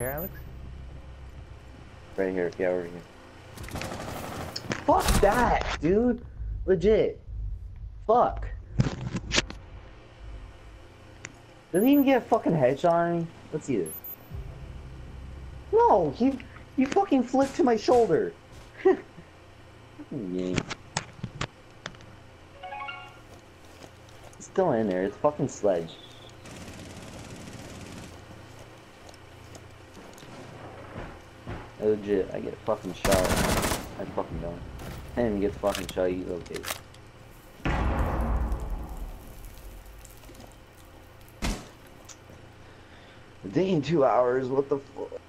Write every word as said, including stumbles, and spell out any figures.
Here, Alex? Right here, yeah, over here. Fuck that, dude! Legit. Fuck. Does he even get a fucking headshot on me? Let's see this. No, he he fucking flipped to my shoulder. Yeah. It's still in there. It's fucking Sledge. Legit, I get fucking shot. I fucking don't. I didn't even get fucking shot, you little kid. A day in two hours, what the fuck?